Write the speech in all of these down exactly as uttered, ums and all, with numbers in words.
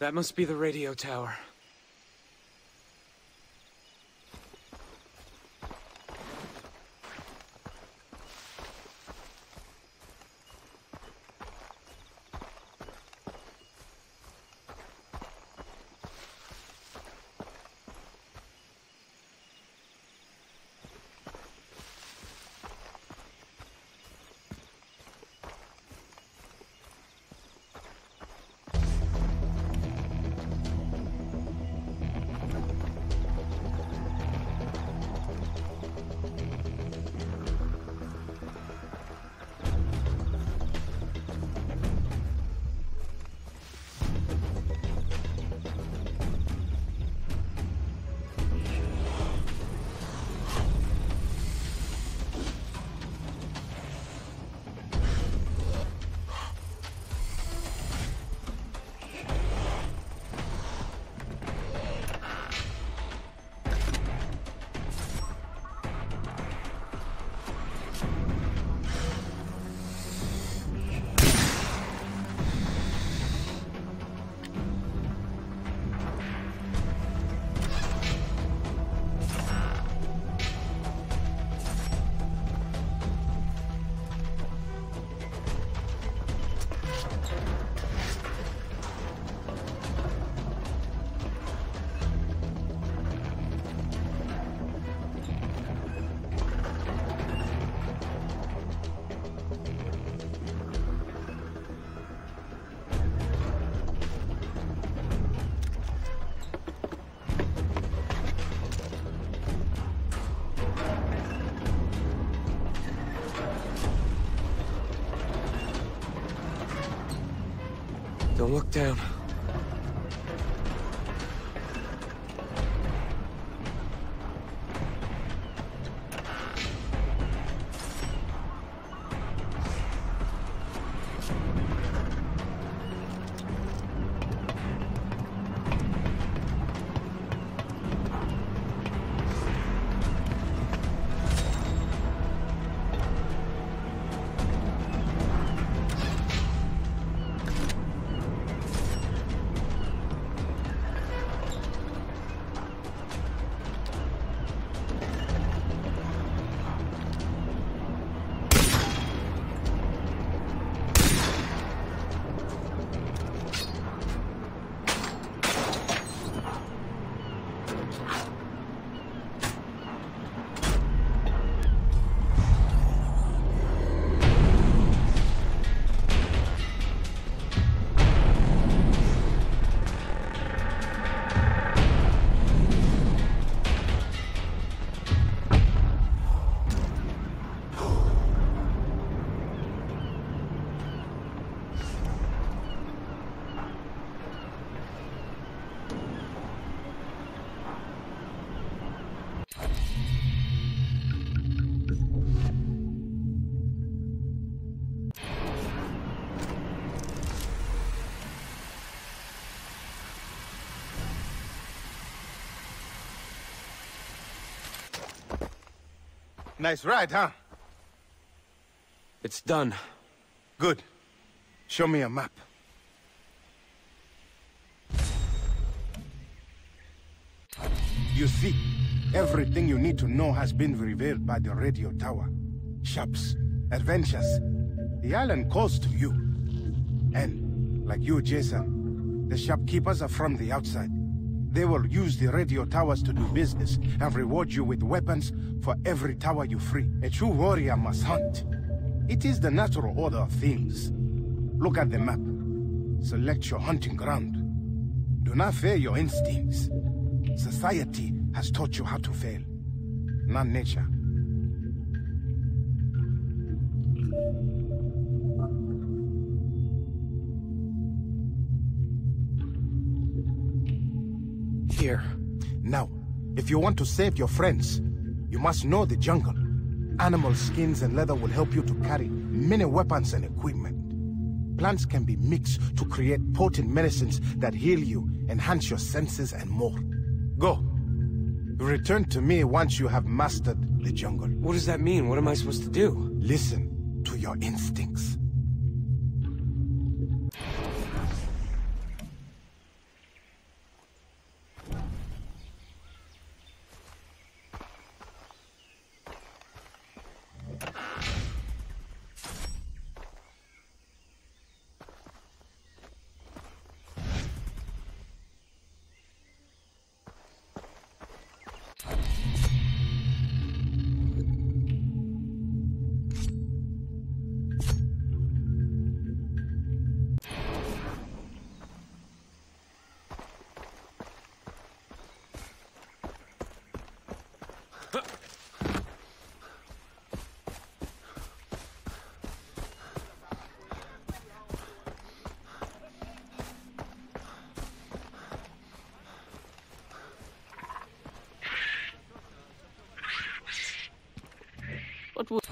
That must be the radio tower. Don't look down. Nice ride, huh? It's done. Good. Show me a map. You see, everything you need to know has been revealed by the radio tower. Shops, adventures. The island calls to you. And, like you, Jason, the shopkeepers are from the outside. They will use the radio towers to do business and reward you with weapons for every tower you free. A true warrior must hunt. It is the natural order of things. Look at the map. Select your hunting ground. Do not fear your instincts. Society has taught you how to fail, not nature. Here. Now, if you want to save your friends, you must know the jungle. Animal skins and leather will help you to carry many weapons and equipment. Plants can be mixed to create potent medicines that heal you, enhance your senses, and more. Go. Return to me once you have mastered the jungle. What does that mean? What am I supposed to do? Listen to your instincts. What would...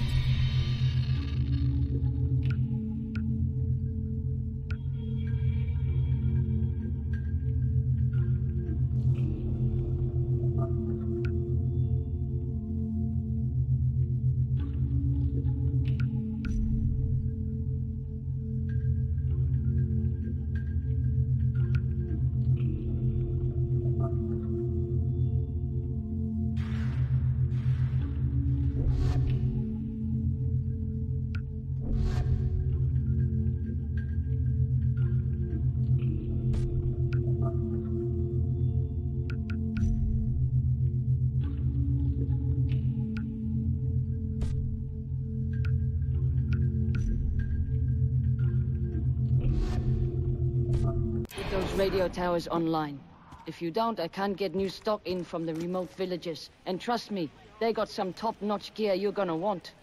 Those radio towers online. If you don't, I can't get new stock in from the remote villages. And trust me, they got some top-notch gear you're gonna want.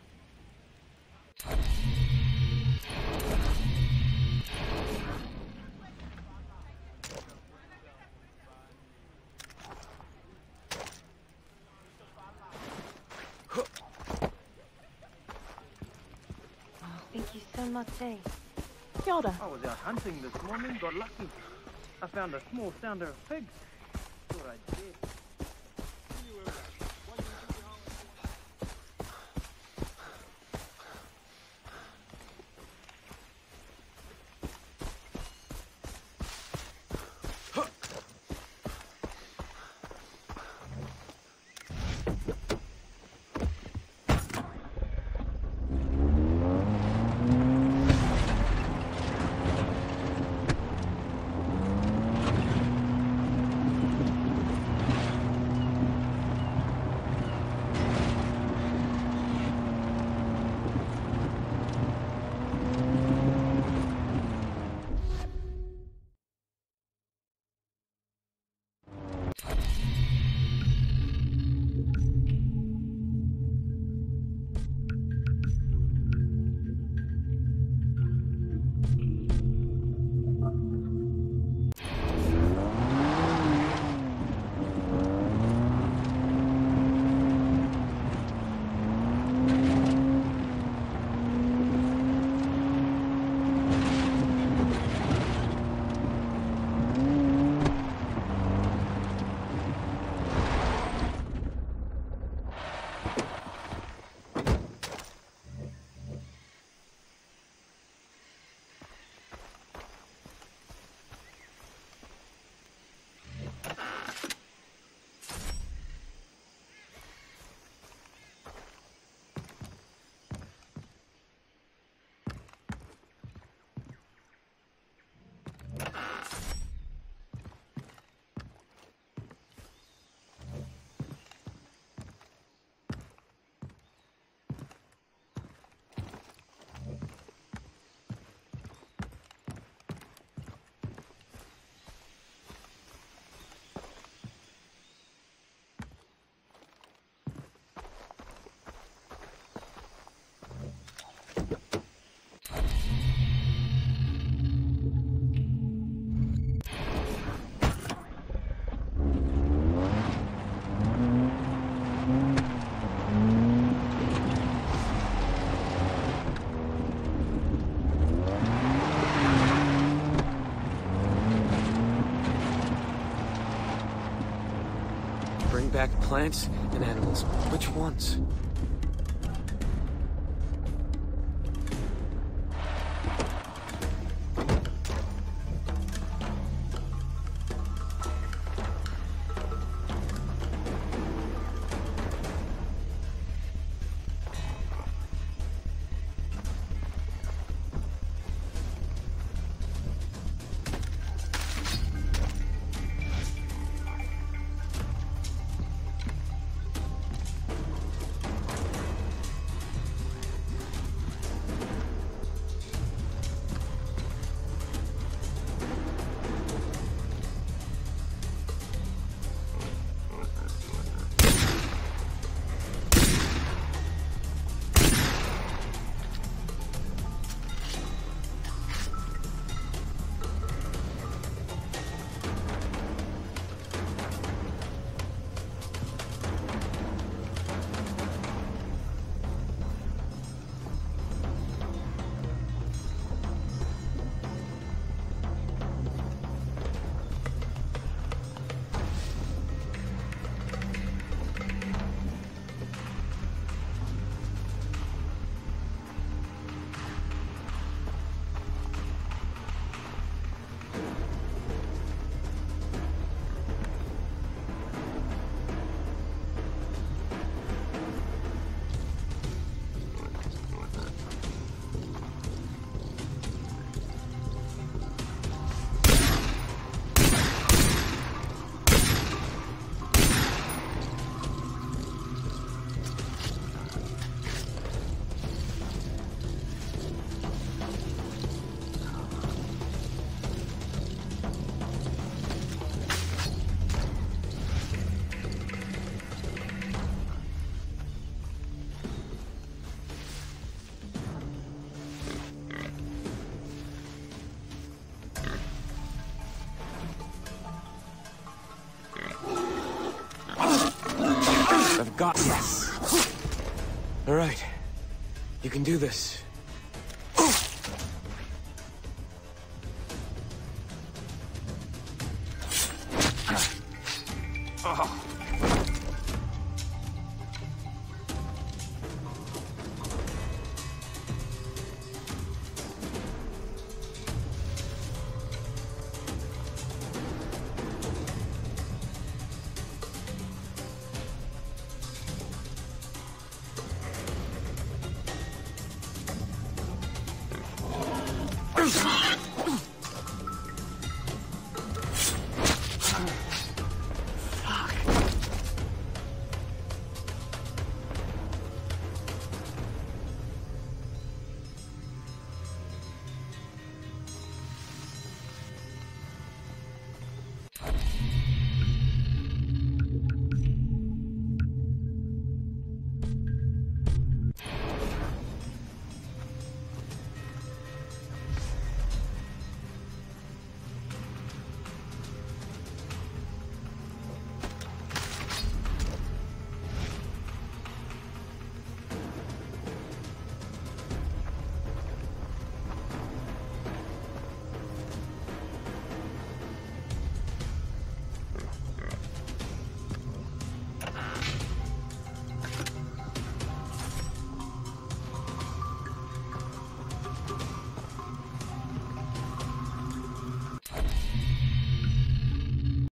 Oh, thank you so much, eh? Yoda. I was out hunting this morning, got lucky. I found a small sounder of pigs. Thought I'd share. Bring back plants and animals. Which ones? got yes. All right. You can do this. Ugh!